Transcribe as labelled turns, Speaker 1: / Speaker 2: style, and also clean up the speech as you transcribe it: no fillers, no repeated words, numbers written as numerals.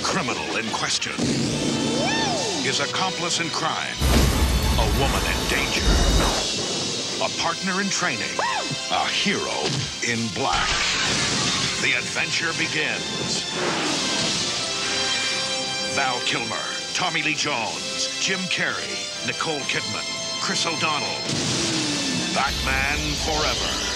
Speaker 1: criminal in question. His accomplice in crime. A woman in danger. A partner in training. A hero in black. The adventure begins. Val Kilmer, Tommy Lee Jones, Jim Carrey, Nicole Kidman, Chris O'Donnell. Batman Forever.